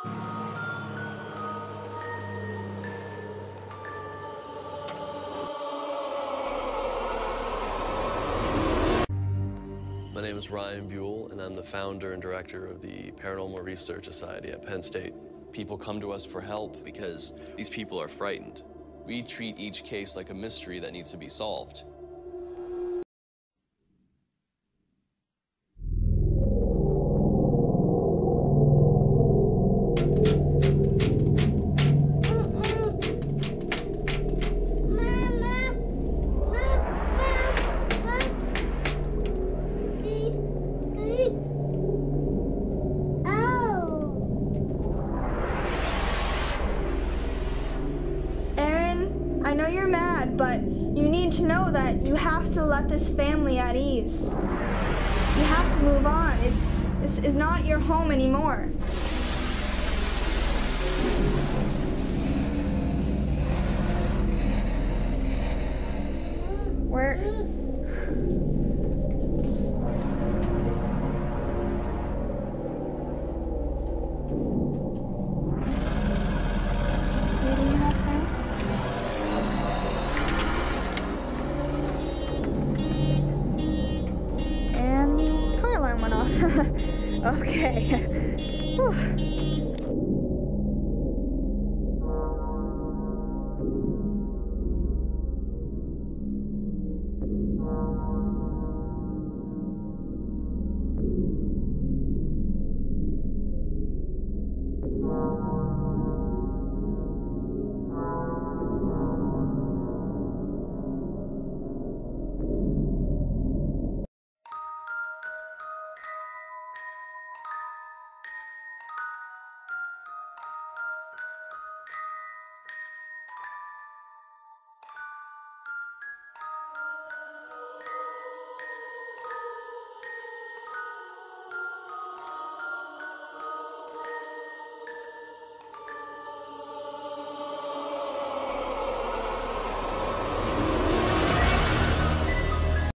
My name is Ryan Buell, and I'm the founder and director of the Paranormal Research Society at Penn State. People come to us for help because these people are frightened. We treat each case like a mystery that needs to be solved. I know you're mad, but you need to know that you have to let this family at ease. You have to move on. This is not your home anymore. Where? Leaving the house now? And car alarm went off. Okay. Whew.